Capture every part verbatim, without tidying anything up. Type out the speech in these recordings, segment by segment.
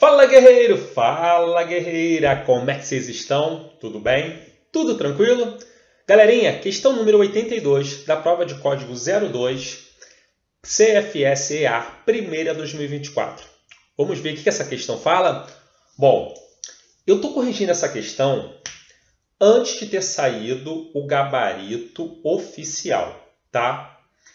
Fala, guerreiro! Fala, guerreira! Como é que vocês estão? Tudo bem? Tudo tranquilo? Galerinha, questão número oitenta e dois da prova de código zero dois C F S E A, primeira dois mil e vinte e quatro. Vamos ver o que essa questão fala? Bom, eu estou corrigindo essa questão antes de ter saído o gabarito oficial, tá?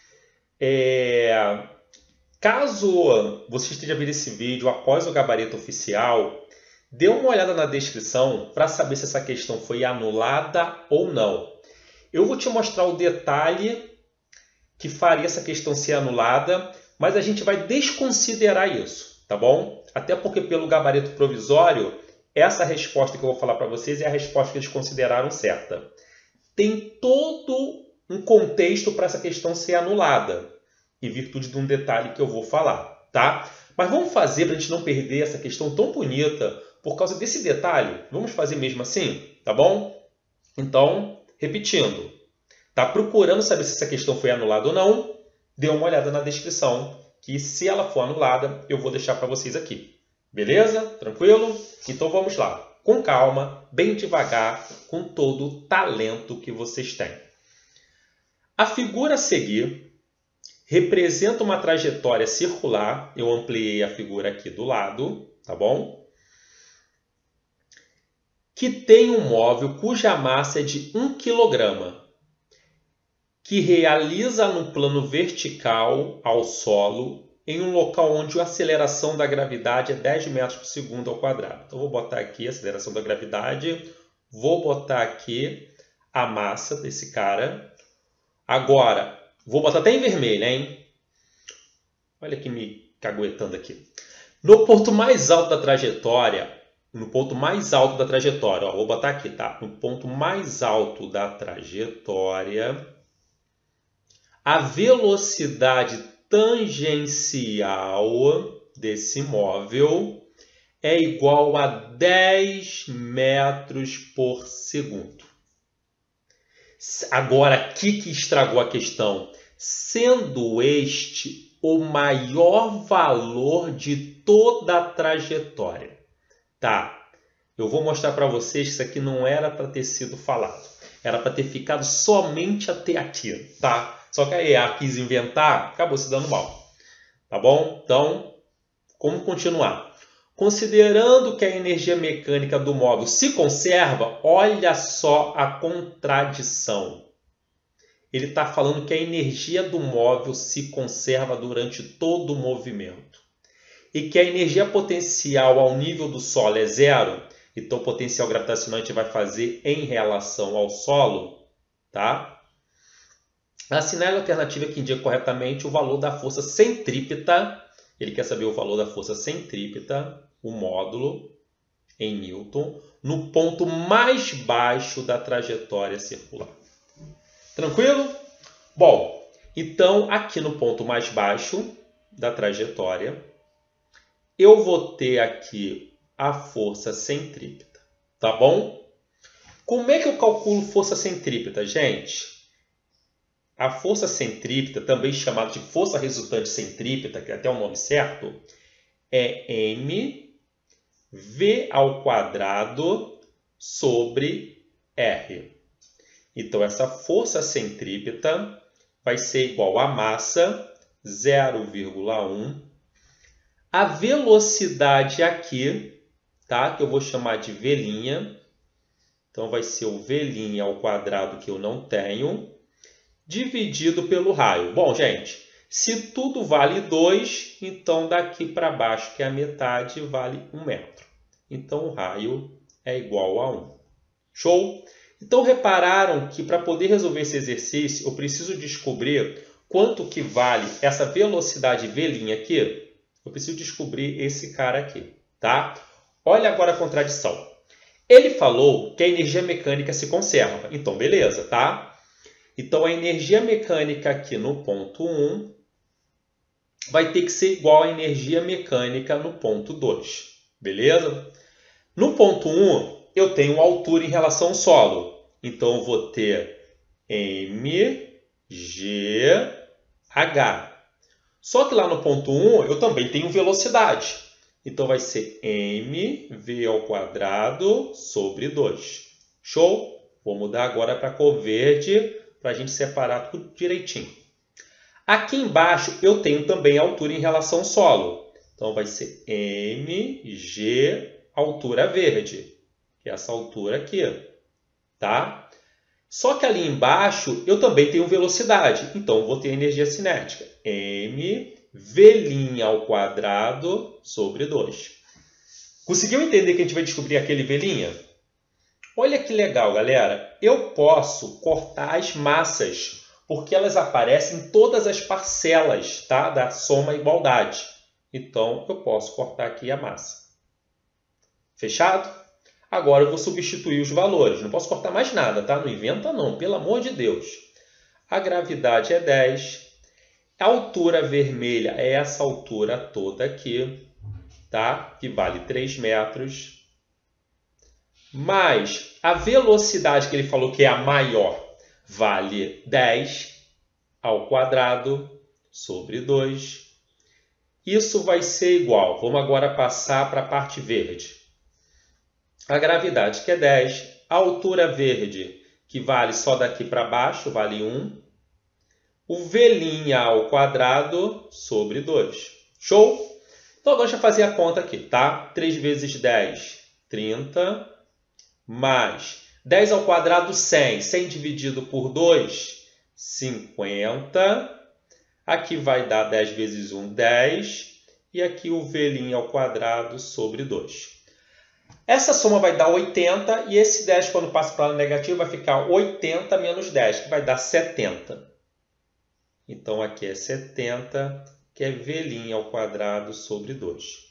É... Caso você esteja vendo esse vídeo após o gabarito oficial, dê uma olhada na descrição para saber se essa questão foi anulada ou não. Eu vou te mostrar o detalhe que faria essa questão ser anulada, mas a gente vai desconsiderar isso, tá bom? Até porque pelo gabarito provisório, essa resposta que eu vou falar para vocês é a resposta que eles consideraram certa. Tem todo um contexto para essa questão ser anulada, em virtude de um detalhe que eu vou falar, tá? Mas vamos fazer para a gente não perder essa questão tão bonita por causa desse detalhe. Vamos fazer mesmo assim, tá bom? Então, repetindo, tá procurando saber se essa questão foi anulada ou não? Dê uma olhada na descrição, que se ela for anulada, eu vou deixar para vocês aqui. Beleza? Tranquilo? Então vamos lá. Com calma, bem devagar, com todo o talento que vocês têm. A figura a seguir representa uma trajetória circular. Eu ampliei a figura aqui do lado, tá bom? Que tem um móvel cuja massa é de um quilograma, que realiza no plano vertical ao solo em um local onde a aceleração da gravidade é dez metros por segundo ao quadrado. Então, vou botar aqui a aceleração da gravidade, vou botar aqui a massa desse cara. Agora, vou botar até em vermelho, hein? Olha aqui me caguetando aqui. No ponto mais alto da trajetória, no ponto mais alto da trajetória, ó, vou botar aqui, tá? No ponto mais alto da trajetória, a velocidade tangencial desse móvel é igual a dez metros por segundo. Agora, o que, que estragou a questão? Sendo este o maior valor de toda a trajetória. Tá, eu vou mostrar para vocês que isso aqui não era para ter sido falado. Era para ter ficado somente até aqui, tá? Só que a E A quis inventar, acabou se dando mal. Tá bom? Então, como continuar? Considerando que a energia mecânica do móvel se conserva, olha só a contradição. Ele está falando que a energia do móvel se conserva durante todo o movimento. E que a energia potencial ao nível do solo é zero. Então, o potencial gravitacional a gente vai fazer em relação ao solo. Tá? Assinale a alternativa que indica corretamente o valor da força centrípeta. Ele quer saber o valor da força centrípeta, o módulo, em Newton, no ponto mais baixo da trajetória circular. Tranquilo? Bom, então aqui no ponto mais baixo da trajetória, eu vou ter aqui a força centrípeta, tá bom? Como é que eu calculo força centrípeta, gente? A força centrípeta, também chamada de força resultante centrípeta, que é até o nome certo, é M V ao quadrado sobre R. Então, essa força centrípeta vai ser igual a massa, zero vírgula um. A velocidade aqui, tá? Que eu vou chamar de V'. Então, vai ser o V' ao quadrado que eu não tenho, dividido pelo raio. Bom, gente, se tudo vale dois, então daqui para baixo, que é a metade, vale um metro. Então, o raio é igual a um. Show? Então, repararam que para poder resolver esse exercício, eu preciso descobrir quanto que vale essa velocidade V' aqui. Eu preciso descobrir esse cara aqui, tá? Olha agora a contradição. Ele falou que a energia mecânica se conserva. Então, beleza, tá? Então, a energia mecânica aqui no ponto um vai ter que ser igual à energia mecânica no ponto dois. Beleza? No ponto um, eu tenho altura em relação ao solo. Então, eu vou ter M G H. Só que lá no ponto um, eu também tenho velocidade. Então vai ser mv ao quadrado sobre dois. Show? Vou mudar agora para a cor verde para a gente separar tudo direitinho. Aqui embaixo eu tenho também a altura em relação ao solo. Então vai ser mg altura verde, que é essa altura aqui, tá? Só que ali embaixo eu também tenho velocidade, então eu vou ter energia cinética. mv' ao quadrado sobre dois. Conseguiu entender que a gente vai descobrir aquele V'? Olha que legal, galera. Eu posso cortar as massas, porque elas aparecem em todas as parcelas, tá? Da soma igualdade. Então, eu posso cortar aqui a massa. Fechado? Agora eu vou substituir os valores. Não posso cortar mais nada, tá? Não inventa não, pelo amor de Deus. A gravidade é dez. A altura vermelha é essa altura toda aqui, tá? Que vale três metros. Mais a velocidade que ele falou que é a maior vale dez ao quadrado sobre dois. Isso vai ser igual. Vamos agora passar para a parte verde. A gravidade que é dez, a altura verde que vale só daqui para baixo, vale um. O V' ao quadrado sobre dois. Show? Então agora deixa eu fazer a conta aqui, tá? três vezes dez, trinta. Mais dez ao quadrado, cem. cem dividido por dois, cinquenta. Aqui vai dar dez vezes um, dez. E aqui o V' ao quadrado sobre dois. Essa soma vai dar oitenta. E esse dez, quando passa para o lado negativo, vai ficar oitenta menos dez, que vai dar setenta. Então, aqui é setenta, que é V' ao quadrado sobre dois.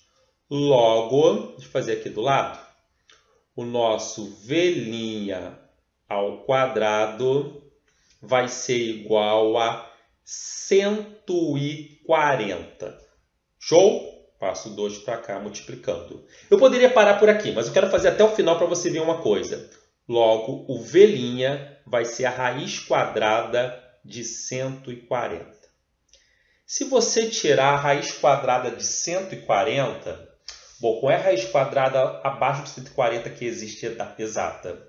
Logo, deixa eu fazer aqui do lado. O nosso V' ao quadrado vai ser igual a cento e quarenta. Show? Passo dois para cá multiplicando. Eu poderia parar por aqui, mas eu quero fazer até o final para você ver uma coisa. Logo, o V' vai ser a raiz quadrada de cento e quarenta. Se você tirar a raiz quadrada de cento e quarenta... Bom, qual é a raiz quadrada abaixo de cento e quarenta que existe exata?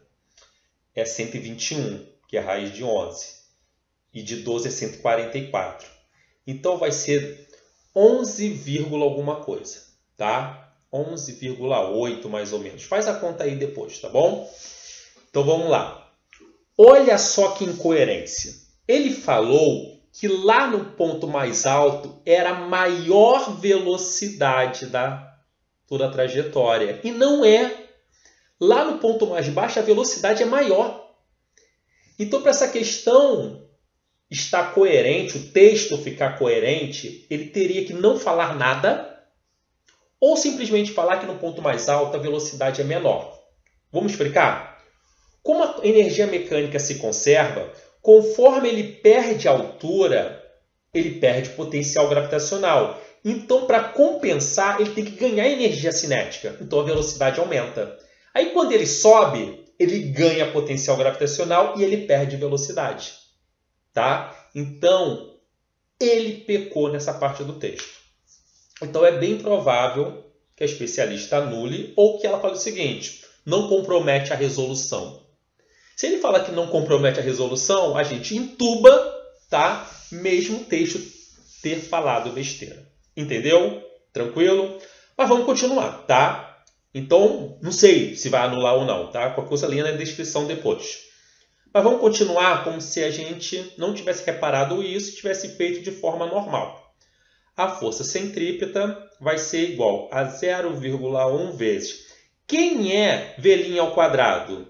É cento e vinte e um, que é a raiz de onze. E de doze é cento e quarenta e quatro. Então, vai ser onze, alguma coisa, tá? onze vírgula oito, mais ou menos. Faz a conta aí depois, tá bom? Então, vamos lá. Olha só que incoerência. Ele falou que lá no ponto mais alto era a maior velocidade da toda a trajetória. E não é. Lá no ponto mais baixo, a velocidade é maior. Então, para essa questão estar coerente, o texto ficar coerente, ele teria que não falar nada ou simplesmente falar que no ponto mais alto a velocidade é menor. Vamos explicar? Como a energia mecânica se conserva, conforme ele perde altura, ele perde potencial gravitacional. Então, para compensar, ele tem que ganhar energia cinética. Então, a velocidade aumenta. Aí, quando ele sobe, ele ganha potencial gravitacional e ele perde velocidade. Tá? Então, ele pecou nessa parte do texto. Então, é bem provável que a especialista anule ou que ela fale o seguinte, não compromete a resolução. Se ele fala que não compromete a resolução, a gente entuba, tá? Mesmo o texto ter falado besteira. Entendeu? Tranquilo? Mas vamos continuar, tá? Então, não sei se vai anular ou não, tá? Qualquer coisa ali na descrição depois. Mas vamos continuar como se a gente não tivesse reparado isso e tivesse feito de forma normal. A força centrípeta vai ser igual a zero vírgula um vezes. Quem é V' ao quadrado?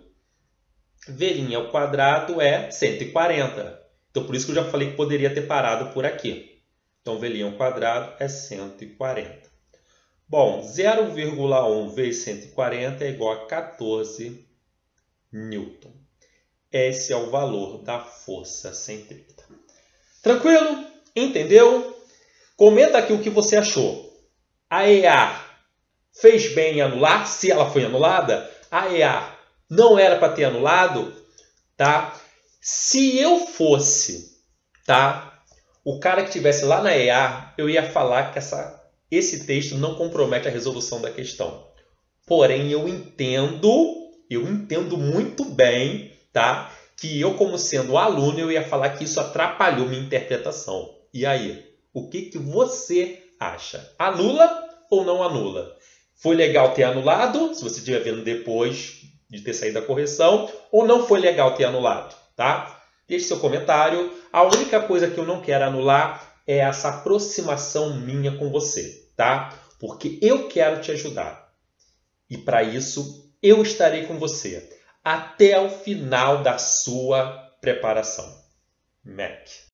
V' ao quadrado é cento e quarenta. Então, por isso que eu já falei que poderia ter parado por aqui. Então, V' ao quadrado é cento e quarenta. Bom, zero vírgula um vezes cento e quarenta é igual a quatorze newton. Esse é o valor da força centrípeta. Tranquilo? Entendeu? Comenta aqui o que você achou. A E A fez bem em anular? Se ela foi anulada, a E A não era para ter anulado? Tá? Se eu fosse, tá? O cara que estivesse lá na E A, eu ia falar que essa esse texto não compromete a resolução da questão. Porém, eu entendo, eu entendo muito bem, tá? Que eu, como sendo aluno, eu ia falar que isso atrapalhou minha interpretação. E aí? O que, que você acha? Anula ou não anula? Foi legal ter anulado, se você estiver vendo depois de ter saído da correção, ou não foi legal ter anulado, tá? Deixe seu comentário. A única coisa que eu não quero anular é essa aproximação minha com você, tá? Porque eu quero te ajudar. E para isso, eu estarei com você até o final da sua preparação. Mac.